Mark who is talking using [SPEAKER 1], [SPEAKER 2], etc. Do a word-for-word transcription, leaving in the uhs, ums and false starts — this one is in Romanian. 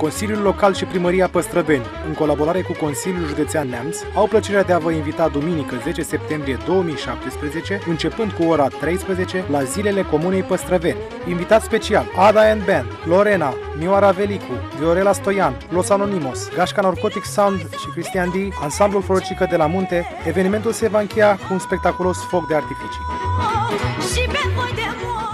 [SPEAKER 1] Consiliul Local și Primăria Păstrăveni, în colaborare cu Consiliul Județean Neamț, au plăcerea de a vă invita duminică zece septembrie două mii șaptesprezece, începând cu ora treisprezece, la Zilele Comunei Păstrăveni. Invitat special: Ada and Band, Lorena, Mioara Velicu, Viorela Stoian, Los Anonimos, Gașca Narcotic Sound și Cristian D, Ansamblul Floricică de la Munte. Evenimentul se va încheia cu un spectaculos foc de artificii.